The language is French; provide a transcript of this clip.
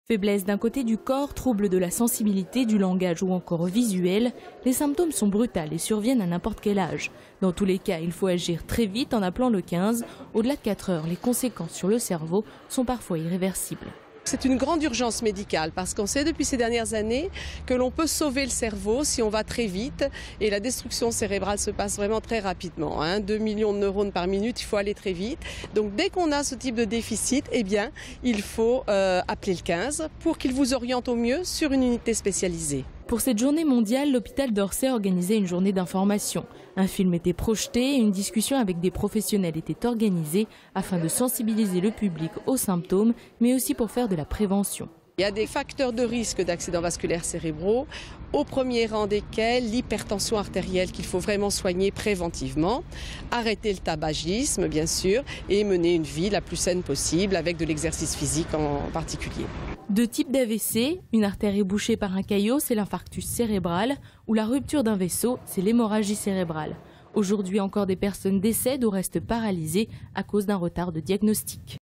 Faiblesse d'un côté du corps, trouble de la sensibilité, du langage ou encore visuel, les symptômes sont brutals et surviennent à n'importe quel âge. Dans tous les cas, il faut agir très vite en appelant le 15. Au-delà de 4 heures, les conséquences sur le cerveau sont parfois irréversibles. C'est une grande urgence médicale parce qu'on sait depuis ces dernières années que l'on peut sauver le cerveau si on va très vite et la destruction cérébrale se passe vraiment très rapidement. 2 millions de neurones par minute, il faut aller très vite. Donc dès qu'on a ce type de déficit, eh bien, il faut appeler le 15 pour qu'il vous oriente au mieux sur une unité spécialisée. Pour cette journée mondiale, l'hôpital d'Orsay organisait une journée d'information. Un film était projeté et une discussion avec des professionnels était organisée afin de sensibiliser le public aux symptômes, mais aussi pour faire de la prévention. Il y a des facteurs de risque d'accidents vasculaires cérébraux, au premier rang desquels l'hypertension artérielle qu'il faut vraiment soigner préventivement, arrêter le tabagisme bien sûr et mener une vie la plus saine possible avec de l'exercice physique en particulier. Deux types d'AVC, une artère est bouchée par un caillot, c'est l'infarctus cérébral, ou la rupture d'un vaisseau, c'est l'hémorragie cérébrale. Aujourd'hui encore, des personnes décèdent ou restent paralysées à cause d'un retard de diagnostic.